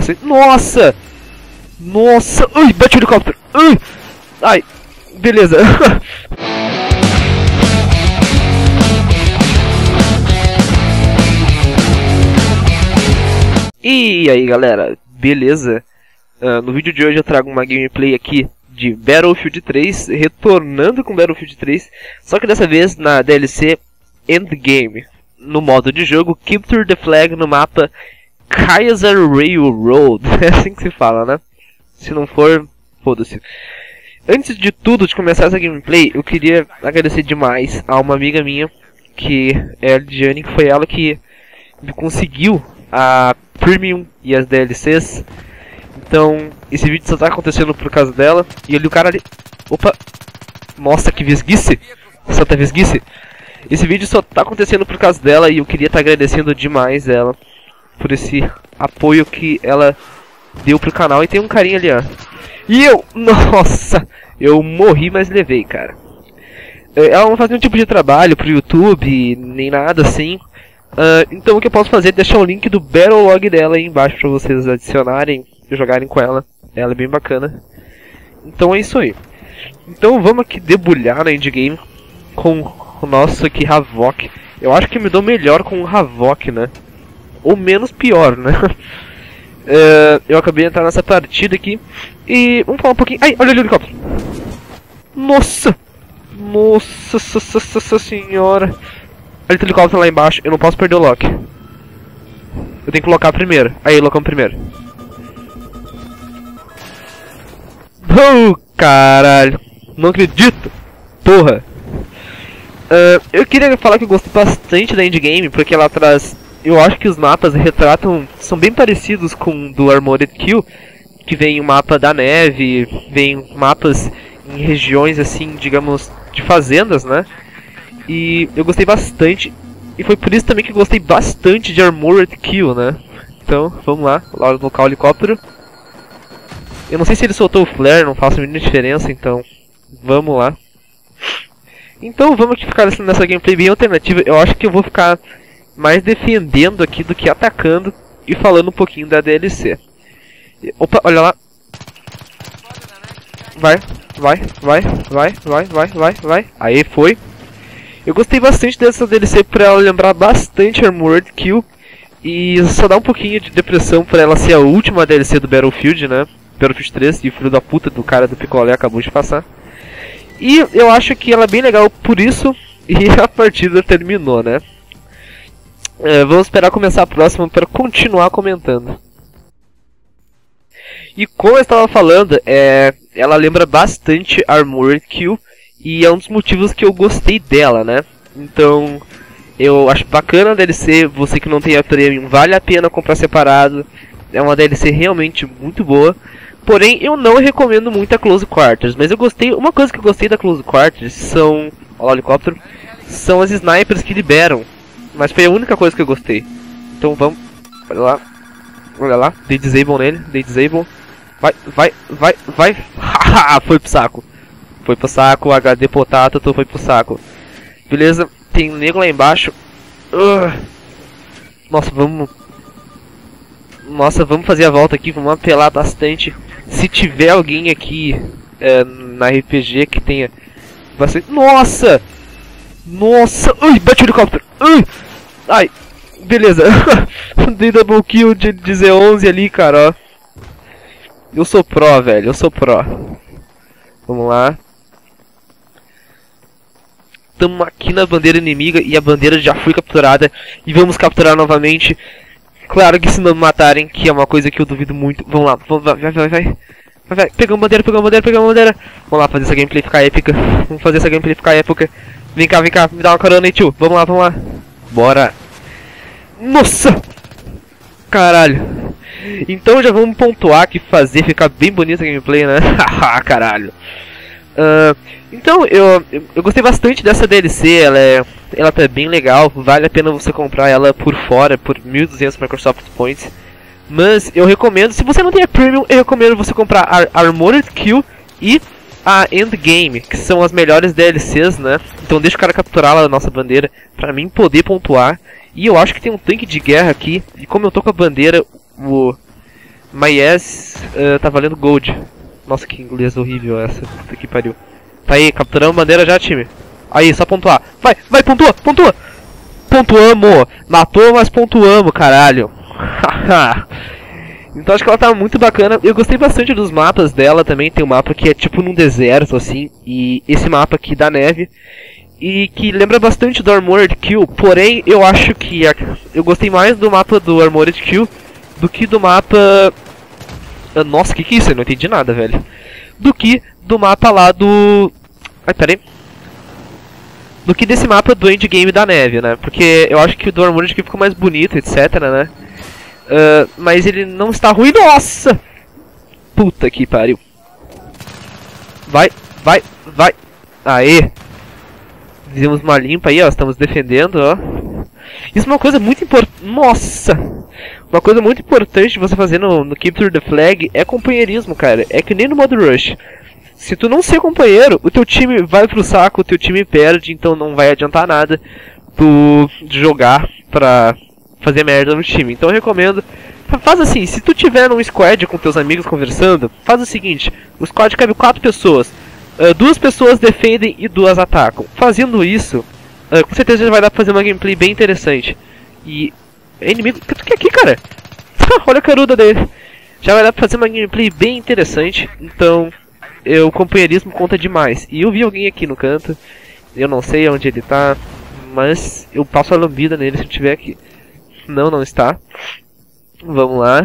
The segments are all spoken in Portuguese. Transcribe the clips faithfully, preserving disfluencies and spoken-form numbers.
Nossa! Nossa! Ai, bate o helicóptero! Ai! Ai! Beleza! E aí galera, beleza? Uh, no vídeo de hoje eu trago uma gameplay aqui de Battlefield três, retornando com Battlefield três, só que dessa vez na D L C Endgame, no modo de jogo Capture the Flag no mapa Kaiser Railroad, é assim que se fala, né? Se não for, foda-se. Antes de tudo, de começar essa gameplay, eu queria agradecer demais a uma amiga minha, que é a Lidiane, que foi ela que me conseguiu a Premium e as D L Cs. Então, esse vídeo só tá acontecendo por causa dela. E ali o cara ali... Opa! Nossa, que vesguice! Santa vesguice! Esse vídeo só tá acontecendo por causa dela e eu queria estar tá agradecendo demais ela por esse apoio que ela deu pro canal. E tem um carinha ali, ó. E eu... Nossa! Eu morri, mas levei, cara. Ela não faz nenhum tipo de trabalho pro YouTube, nem nada assim. Uh, então o que eu posso fazer é deixar o link do Battlelog dela aí embaixo pra vocês adicionarem e jogarem com ela. Ela é bem bacana. Então é isso aí. Então vamos aqui debulhar na endgame com o nosso aqui Havok. Eu acho que me dou melhor com o Havok, né? Ou menos pior, né? uh, eu acabei de entrar nessa partida aqui. E vamos falar um pouquinho... Ai, olha ali o helicóptero. Nossa! Nossa, nossa, nossa senhora. Olha o helicóptero lá embaixo, eu não posso perder o lock. Eu tenho que locar primeiro. Aí, locamos primeiro. Oh, caralho. Não acredito. Porra. Uh, eu queria falar que eu gostei bastante da endgame, porque ela traz... Eu acho que os mapas retratam... São bem parecidos com o do Armored Kill. Que vem o mapa da neve, vem mapas em regiões assim, digamos, de fazendas, né? E eu gostei bastante. E foi por isso também que eu gostei bastante de Armored Kill, né? Então, vamos lá, lá local o helicóptero. Eu não sei se ele soltou o flare, não faz a mínima diferença, então vamos lá. Então vamos aqui ficar nessa gameplay bem alternativa. Eu acho que eu vou ficar mais defendendo aqui do que atacando e falando um pouquinho da D L C. Opa, olha lá. Vai, vai, vai, vai, vai, vai, vai, vai. Aí foi. Eu gostei bastante dessa D L C pra ela lembrar bastante Armored Kill. E só dá um pouquinho de depressão pra ela ser a última D L C do Battlefield, né? Battlefield três, e o filho da puta do cara do picolé acabou de passar. E eu acho que ela é bem legal por isso. E a partida terminou, né? É, vamos esperar começar a próxima para continuar comentando. E como eu estava falando, é, ela lembra bastante Armored Kill. E é um dos motivos que eu gostei dela, né? Então, eu acho bacana a D L C. Você que não tem a Premium, vale a pena comprar separado. É uma D L C realmente muito boa. Porém, eu não recomendo muito a Close Quarters. Mas eu gostei, uma coisa que eu gostei da Close Quarters são... Olha lá o helicóptero. São as snipers que liberam. Mas foi a única coisa que eu gostei. Então vamos... Olha lá. Olha lá. Dei disable nele. Dei disable. Vai, vai, vai, vai. Haha, foi pro saco. Foi pro saco, H D Potato foi pro saco. Beleza, tem um nego lá embaixo. Uh. Nossa, vamos... Nossa, vamos fazer a volta aqui, vamos apelar bastante. Se tiver alguém aqui é, na R P G que tenha bastante... Nossa! Nossa! Ui, bate o helicóptero! Ui. Ai, beleza. Dei double kill de, de Z onze ali, cara, ó. Eu sou pro, velho, eu sou pro. Vamos lá. Estamos aqui na bandeira inimiga e a bandeira já foi capturada. E vamos capturar novamente. Claro que se não me matarem, que é uma coisa que eu duvido muito. Vamos lá, vamos, vai, vai, vai, vai. Vai, vai. Pegamos bandeira, pegamos bandeira, pegamos bandeira. Vamos lá fazer essa gameplay ficar épica. Vamos fazer essa gameplay ficar épica. Vem cá, vem cá, me dá uma carona aí, tio. Vamos lá, vamos lá. Bora. Nossa! Caralho. Então já vamos pontuar aqui, fazer ficar bem bonita a gameplay, né? Haha, caralho. Uh, então, eu, eu, eu gostei bastante dessa D L C, ela, é, ela tá bem legal, vale a pena você comprar ela por fora, por mil e duzentos Microsoft Points. Mas eu recomendo, se você não tem a Premium, eu recomendo você comprar a Armored Kill e a Endgame, que são as melhores D L Cs, né? Então deixa o cara capturar lá a nossa bandeira, pra mim poder pontuar. E eu acho que tem um tanque de guerra aqui, e como eu tô com a bandeira, o... My yes, uh, tá valendo gold. Nossa, que inglês horrível essa. Puta que pariu. Tá aí, capturamos bandeira já, time. Aí, só pontuar. Vai, vai, pontua, pontua. Pontuamos. Matou, mas pontuamos, caralho. Então acho que ela tá muito bacana. Eu gostei bastante dos mapas dela também. Tem um mapa que é tipo num deserto, assim. E esse mapa aqui da neve. E que lembra bastante do Armored Kill. Porém, eu acho que a... eu gostei mais do mapa do Armored Kill do que do mapa... Nossa, que que é isso? Eu não entendi nada, velho. Do que do mapa lá do... Ai, pera aí. Do que desse mapa do endgame da neve, né? Porque eu acho que o do Armored Kill ficou mais bonito, etc, né? Uh, mas ele não está ruim, nossa! Puta que pariu. Vai, vai, vai. Aê! Fizemos uma limpa aí, ó. Estamos defendendo, ó. Isso é uma coisa muito importante. Nossa! Uma coisa muito importante de você fazer no, no Capture the Flag é companheirismo, cara. É que nem no modo Rush. Se tu não ser companheiro, o teu time vai pro saco, o teu time perde, então não vai adiantar nada tu jogar pra fazer merda no time. Então eu recomendo, faz assim, se tu tiver num squad com teus amigos conversando, faz o seguinte, o squad cabe quatro pessoas, uh, duas pessoas defendem e duas atacam. Fazendo isso, uh, com certeza já vai dar pra fazer uma gameplay bem interessante. E... é inimigo... O que tu quer aqui, cara? Olha a caruda dele. Já vai dar pra fazer uma gameplay bem interessante, então... o companheirismo conta demais. E eu vi alguém aqui no canto. Eu não sei onde ele tá, mas eu passo a lambida nele se eu estiver aqui. Não, não está. Vamos lá.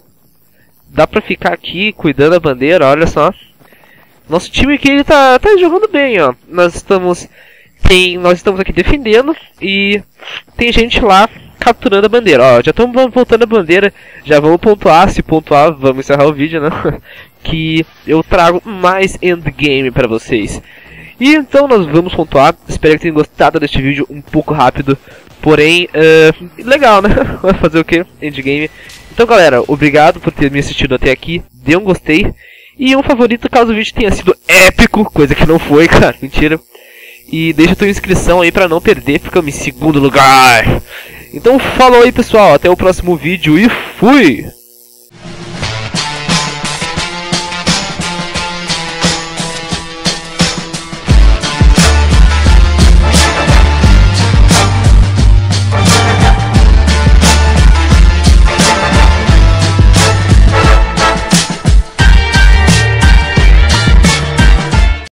Dá pra ficar aqui cuidando da bandeira, olha só. Nosso time aqui ele tá, tá jogando bem, ó. Nós estamos, tem, nós estamos aqui defendendo e tem gente lá capturando a bandeira. Ó, já estamos voltando a bandeira. Já vamos pontuar, se pontuar, vamos encerrar o vídeo, né? Que eu trago mais endgame pra vocês. E então nós vamos pontuar. Espero que tenham gostado deste vídeo um pouco rápido. Porém, uh, legal, né? Vai fazer o que? Endgame. Então galera, obrigado por ter me assistido até aqui. Dê um gostei. E um favorito caso o vídeo tenha sido épico. Coisa que não foi, cara. Mentira. E deixa a tua inscrição aí pra não perder. Ficamos em segundo lugar. Então falou aí pessoal. Até o próximo vídeo e fui!